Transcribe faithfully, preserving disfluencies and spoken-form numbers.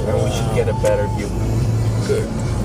and we should get a better view. Good.